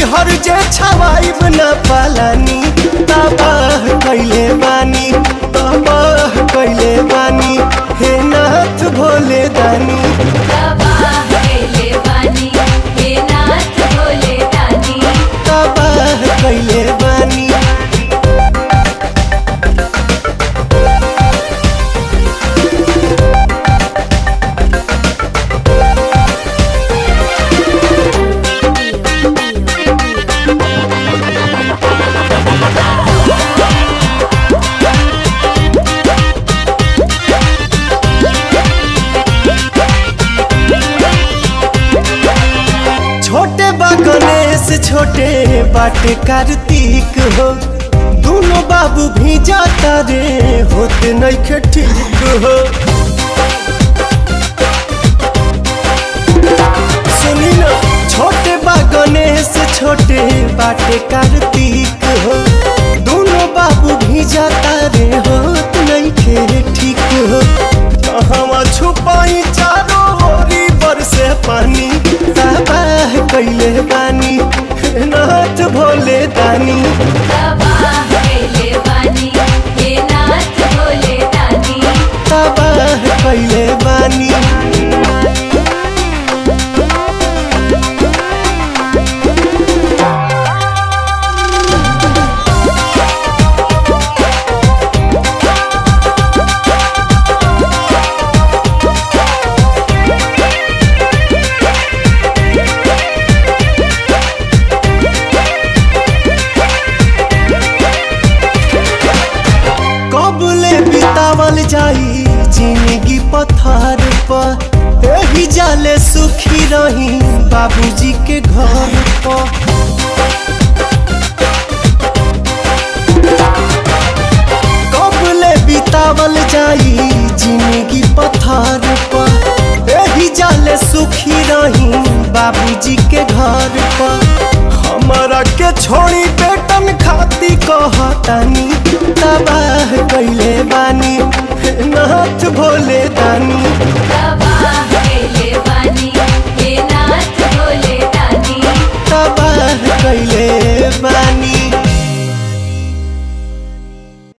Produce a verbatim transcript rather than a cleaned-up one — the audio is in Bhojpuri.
हर जे छवाइब न पालानी तबाह कैले बानी तबाह कैले बानी हे नाथ भोले दानी तबाह कैले बानी हे नाथ भोले दानी तबाह कैले बानी। छोटे बा गणेश छोटे बाटे कार्तिक हो दोनों बाबू भी जाता रे होते नहीं ठीक हो। सुनी ना छोटे बा गणेश छोटे बाटे कार्तिक हो दोनों बाबू भी जाता रे होते नहीं ठीक हो। हम छुपाई चारों ओरी बरसे पानी तबाह कैले बानी नाथ भोले दानी तबाह कैले बानी हे नाथ भोले दानी तबाह कैले बानी। बितावल जाई जिंदगी पत्थर पर एही जाले सुखी रही बाबूजी के घर पर। कबले बितावल जाई जिंदगी पत्थर पर एही जाले सुखी रही बाबूजी के घर पर। हमारा के छोड़ी बेटन खाती कहतानी तबाह कैले बानी नाथ भोले दानी तबाह कैले बानी हे नाथ भोले दानी तबाह कैले